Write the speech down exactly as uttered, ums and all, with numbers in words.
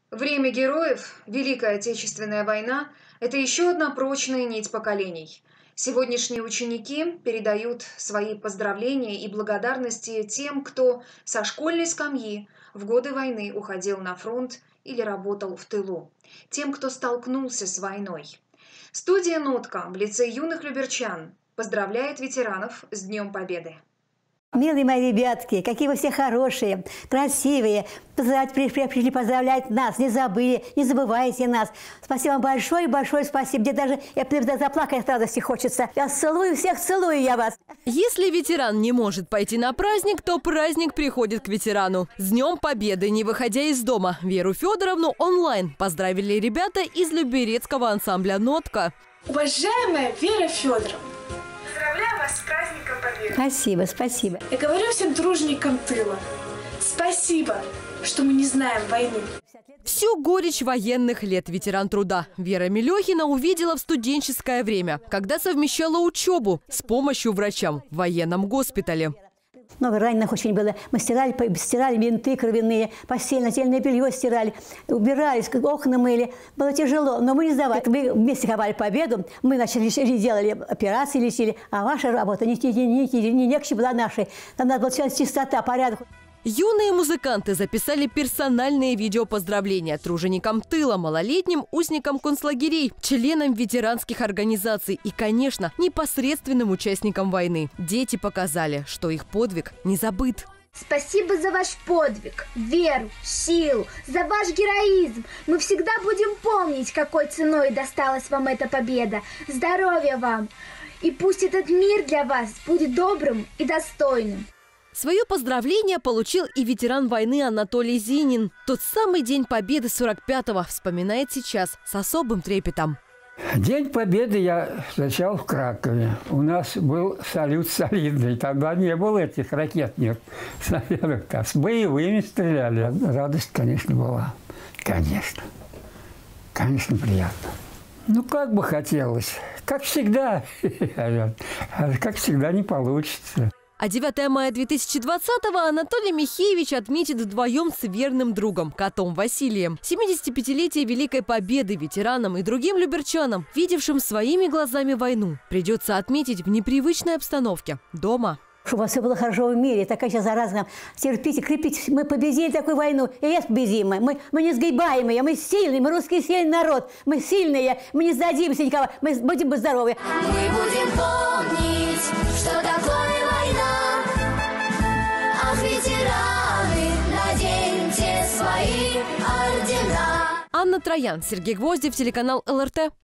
Время героев, Великая Отечественная война – это еще одна прочная нить поколений. Сегодняшние ученики передают свои поздравления и благодарности тем, кто со школьной скамьи в годы войны уходил на фронт или работал в тылу, тем, кто столкнулся с войной. Студия «Нотка» в лице юных люберчан поздравляет ветеранов с Днем Победы. Милые мои ребятки, какие вы все хорошие, красивые. Пришли поздравлять нас, не забыли, не забывайте нас. Спасибо вам большое-большое спасибо. Мне даже я заплакать от радости хочется. Я целую всех, целую я вас. Если ветеран не может пойти на праздник, то праздник приходит к ветерану. С Днем Победы, не выходя из дома, Веру Федоровну онлайн поздравили ребята из люберецкого ансамбля «Нотка». Уважаемая Вера Федоровна, поздравляю вас с праздником Победы. Спасибо, спасибо. Я говорю всем труженикам тыла. Спасибо, что мы не знаем войны. Всю горечь военных лет ветеран труда Вера Мелехина увидела в студенческое время, когда совмещала учебу с помощью врачам в военном госпитале. Много раненых очень было. Мы стирали, стирали бинты кровяные, постельное, нательное белье стирали, убирались, окна мыли. Было тяжело, но мы не сдавали. Мы вместе ковали победу, мы начали делали операции, лечили, а ваша работа не, не, не, не, не легче была нашей. Там надо была чистота, порядок. Юные музыканты записали персональные видео поздравления труженикам тыла, малолетним узникам концлагерей, членам ветеранских организаций и, конечно, непосредственным участникам войны. Дети показали, что их подвиг не забыт. Спасибо за ваш подвиг, веру, силу, за ваш героизм. Мы всегда будем помнить, какой ценой досталась вам эта победа. Здоровья вам! И пусть этот мир для вас будет добрым и достойным. Свое поздравление получил и ветеран войны Анатолий Зинин. Тот самый День Победы сорок пятого вспоминает сейчас с особым трепетом. День Победы я встречал в Кракове. У нас был салют солидный. Тогда не было этих ракетных снарядов. С боевыми стреляли. Радость, конечно, была. Конечно. Конечно, приятно. Ну, как бы хотелось. Как всегда. Как всегда не получится. А девятое мая две тысячи двадцатого Анатолий Михеевич отметит вдвоем с верным другом, котом Василием. семидесятипятилетие Великой Победы ветеранам и другим люберчанам, видевшим своими глазами войну, придется отметить в непривычной обстановке – дома. Чтобы у вас все было хорошо в мире, такая сейчас зараза. Терпите, крепитесь. Мы победили такую войну, и есть победимые. Мы, мы не сгибаемые, мы сильные, мы русский сильный народ. Мы сильные, мы не сдадимся никого, мы будем здоровы. Мы будем помнить, что такое война. Ах, ветераны, наденьте свои ордена. Анна Троян, Сергей Гвоздев, телеканал эл эр тэ.